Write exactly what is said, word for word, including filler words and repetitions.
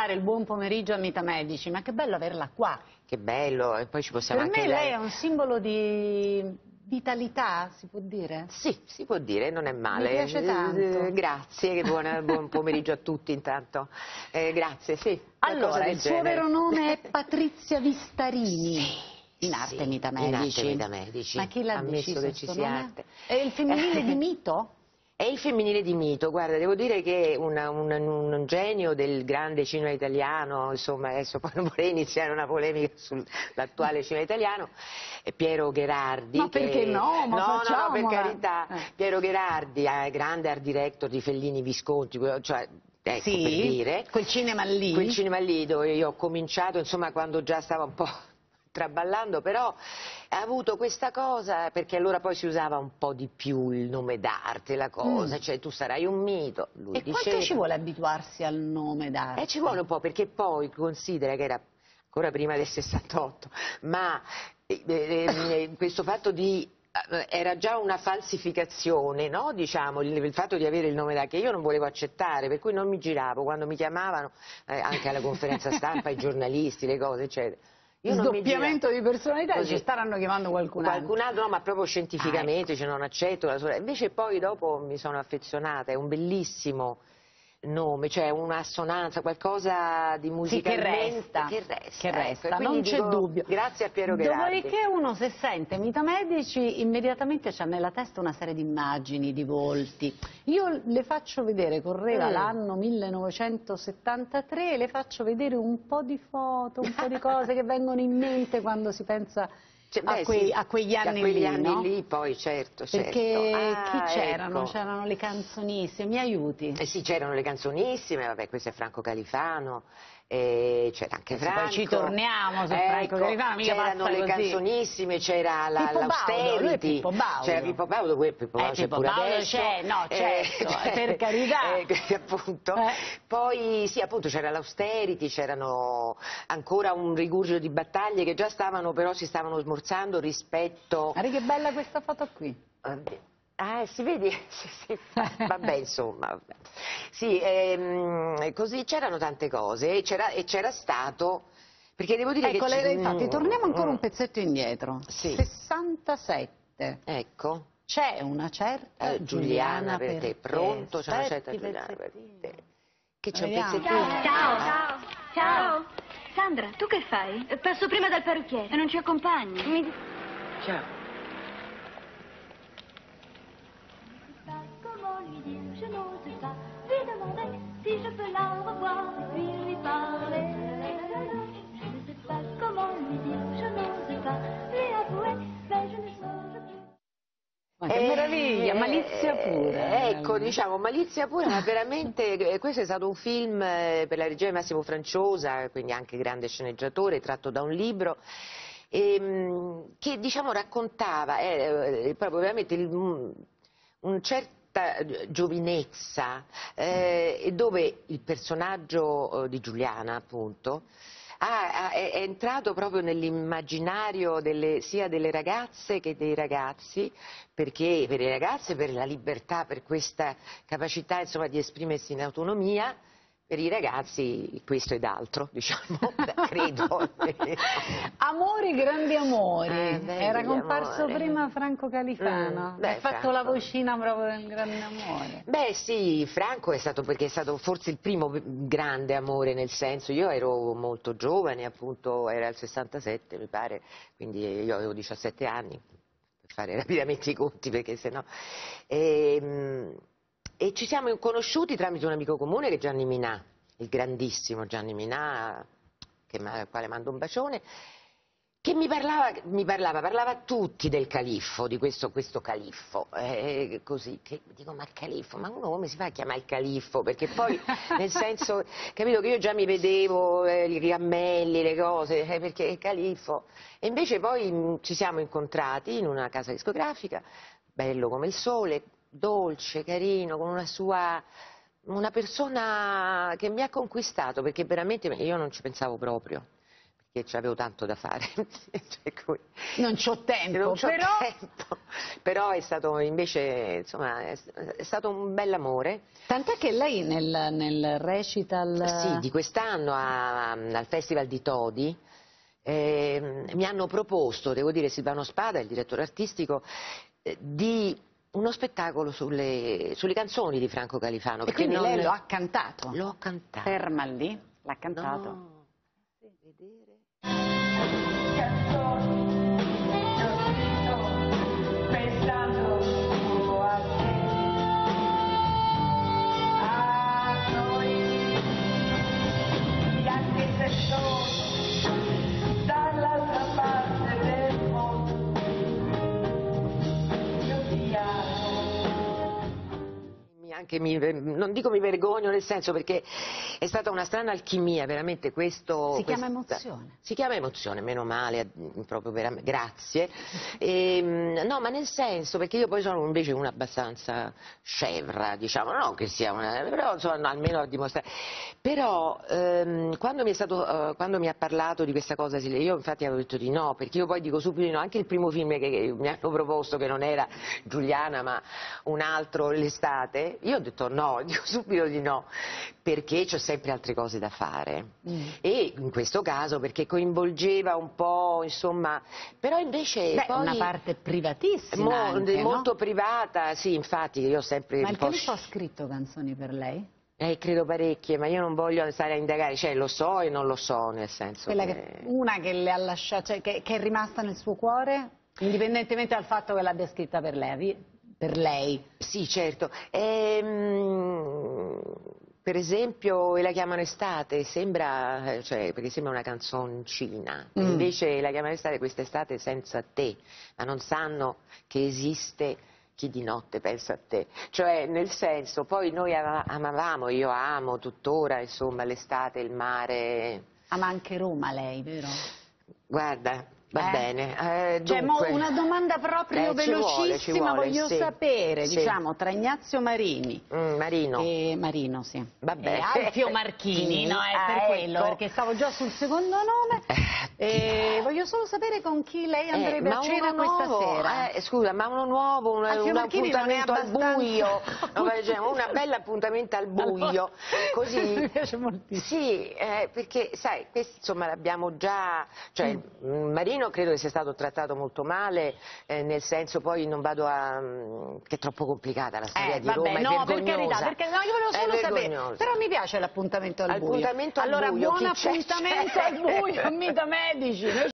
dare il buon pomeriggio a Mita Medici, ma che bello averla qua. Che bello, e poi ci possiamo per anche... Per me lei è un simbolo di vitalità, si può dire? Sì, si può dire, non è male. Mi piace tanto. Eh, grazie, che buona, buon pomeriggio a tutti intanto. Eh, grazie, sì. Allora, il genere. suo vero nome è Patrizia Vistarini. Sì. In arte Sì, Mita Medici. In arte Mita Medici. Ma chi l'ha Ammesso deciso che ci sia nome? arte. È il femminile di Mito? È il femminile di Mito, guarda, devo dire che una, un, un genio del grande cinema italiano, insomma, adesso poi non vorrei iniziare una polemica sull'attuale cinema italiano, è Piero Gherardi. Ma che... perché no? Ma no, no, no, per carità, eh. Piero Gherardi, eh, grande art director di Fellini, Visconti, cioè... Ecco, sì, per dire, quel cinema lì. Quel cinema lì dove io ho cominciato, insomma, quando già stava un po' traballando, però ha avuto questa cosa, perché allora poi si usava un po' di più il nome d'arte, la cosa, mm. cioè tu sarai un mito. Lui e diceva, quanto ci vuole abituarsi al nome d'arte? Eh, ci vuole un po', perché poi considera che era ancora prima del sessantotto, ma eh, eh, questo fatto di... era già una falsificazione, no? Diciamo, il, il fatto di avere il nome d'arte che io non volevo accettare, per cui non mi giravo quando mi chiamavano eh, anche alla conferenza stampa, i giornalisti, le cose, eccetera. Io Sdoppiamento di personalità, così. Ci staranno chiamando qualcun altro. Qualcun altro, no, ma proprio scientificamente, ah, ecco. cioè non accetto la sua... Invece poi dopo mi sono affezionata, è un bellissimo nome, cioè un'assonanza, qualcosa di musicalmente sì, che resta, che resta, che resta. Ecco, Non c'è dubbio. Grazie a Piero Gherardi. Dopodiché uno se sente Mita Medici immediatamente c'ha nella testa una serie di immagini, di volti. Io le faccio vedere, correva mm. l'anno millenovecentosettantatré, le faccio vedere un po' di foto, un po' di cose che vengono in mente quando si pensa Cioè, beh, a, quei, sì, a quegli anni a quegli lì, anni no? lì poi certo, perché certo. Ah, chi c'erano? ecco. C'erano le canzonissime, mi aiuti? Eh sì, c'erano le canzonissime, vabbè, questo è Franco Califano, eh, c'era anche eh, Franco. Poi ci torniamo su Franco ecco, Califano, mica c'erano le così. canzonissime, c'era l'austerity, la, c'era Pippo Baudo, Pippo Baudo eh, c'è pure adesso. c'è, no, certo, eh, per carità. Eh, appunto. Eh. Poi sì, appunto c'era l'austerity, c'erano ancora un rigurgito di battaglie che già stavano, però si stavano smorzando rispetto... Guarda che bella questa foto qui. Ah, si vede? Sì, sì. Vabbè, insomma. Vabbè. Sì, ehm, così c'erano tante cose e c'era stato... Perché devo dire ecco, che... Ecco, infatti, torniamo ancora un pezzetto indietro. Sì. sessantasette. Ecco. C'è una certa eh, Giuliana, Giuliana per, per te. te. Pronto? C'è una certa Giuliana per te. Che c'è un pezzettino? Ciao, ciao, ciao. Ciao. Sandra, tu che fai? Passo prima dal parrucchiere. E non ci accompagni? Mi... Ciao. Je n'ose pas lui demander si je peux la revoir et puis lui parler. Je ne sais pas comment lui dire, je n'ose pas lui avouer, mais je ne songe plus. Ma che eh, meraviglia, Malizia pura. Ecco, diciamo, Malizia pura, ma veramente questo è stato un film per la regia di Massimo Franciosa, quindi anche grande sceneggiatore, tratto da un libro, ehm, che diciamo raccontava eh, proprio veramente il, un certo giovinezza eh, dove il personaggio eh, di Giuliana appunto ha, ha, è, è entrato proprio nell'immaginario sia delle ragazze che dei ragazzi, perché per le ragazze per la libertà, per questa capacità insomma di esprimersi in autonomia, per i ragazzi questo ed altro, diciamo, credo. Amori, grandi amori. Eh, Era comparso amore. prima Franco Califano. Mm, beh, ha fatto Franco. la vocina proprio del grande amore. Beh sì, Franco è stato, perché è stato forse il primo grande amore, nel senso, io ero molto giovane, appunto, era il sessantasette mi pare, quindi io avevo diciassette anni, per fare rapidamente i conti, perché sennò... E, E ci siamo conosciuti tramite un amico comune che è Gianni Minà, il grandissimo Gianni Minà, che, al quale mando un bacione, che mi parlava, mi parlava, parlava a tutti del califfo, di questo, questo califfo, eh, così, che dico, ma il califfo, ma uno come si fa a chiamare il califfo? Perché poi, nel senso, capito che io già mi vedevo eh, i cammelli, le cose, eh, perché il califfo, e invece poi mh, ci siamo incontrati in una casa discografica, bello come il sole, dolce, carino, con una sua, una persona che mi ha conquistato, perché veramente io non ci pensavo proprio, che avevo tanto da fare. Cioè, come... Non c'ho tempo, non c'ho però... tempo. Però è stato invece, insomma, è, è stato un bell'amore. Tant'è che lei nel, nel recital... Sì, di quest'anno al Festival di Todi eh, mi hanno proposto, devo dire, Silvano Spada, il direttore artistico, eh, di uno spettacolo sulle, sulle canzoni di Franco Califano. E quindi non... lei lo ha cantato? L'ho cantato. Ferma lì, l'ha cantato. No. Vedere. Anche mi, non dico mi vergogno, nel senso, perché è stata una strana alchimia, veramente questo... Si questa, chiama emozione. Si chiama emozione, meno male, proprio veramente, grazie. E, no, ma nel senso, perché io poi sono invece una abbastanza scevra, diciamo, non che sia una... però insomma, no, almeno a dimostrare. Però ehm, quando, mi è stato, uh, quando mi ha parlato di questa cosa, io infatti avevo detto di no, perché io poi dico subito di no, anche il primo film che, che mi hanno proposto, che non era Giuliana ma un altro, L'estate, io ho detto no, dico subito di no, perché c'ho sempre altre cose da fare. Mm. E in questo caso perché coinvolgeva un po', insomma, però invece Beh, poi... una parte privatissima mo, anche, molto no? privata, sì, infatti io ho sempre... Ma un il po' Califano ha scritto canzoni per lei? Eh, credo parecchie, ma io non voglio stare a indagare, cioè lo so e non lo so, nel senso Quella che... che, una che le ha lasciato, cioè, che, che è rimasta nel suo cuore, indipendentemente dal fatto che l'abbia scritta per lei? Per lei. Sì, certo. Ehm, per esempio, E la chiamano estate, sembra, cioè, perché sembra una canzoncina, mm. invece La chiamano estate, quest'estate senza te, ma non sanno che esiste chi di notte pensa a te. Cioè, nel senso, poi noi amavamo, io amo tuttora, insomma, l'estate, il mare. Ama anche Roma lei, vero? Guarda... Va eh? bene, eh, cioè, dunque, una domanda proprio eh, velocissima, velocissima, ci vuole, voglio sì, sapere, sì. diciamo, tra Ignazio Marini mm, Marino. e Marino, sì. Vabbè. E Alfio Marchini, no, è ah, per ecco. quello, perché stavo già sul secondo nome. E voglio solo sapere con chi lei andrebbe eh, a cena questa nuovo, sera. Eh, scusa, ma uno nuovo, un, un appuntamento al buio, una bella appuntamento al buio, allora, così. Mi piace moltissimo. Sì, eh, perché sai, questo insomma l'abbiamo già, cioè mm. Marino credo che sia stato trattato molto male, eh, nel senso, poi non vado a... che è troppo complicata la storia eh, di vabbè, Roma, no, è per carità, perché no, io volevo solo sapere, però mi piace l'appuntamento al buio. Appuntamento al allora, buio, buon chi appuntamento al buio, Mita Medici.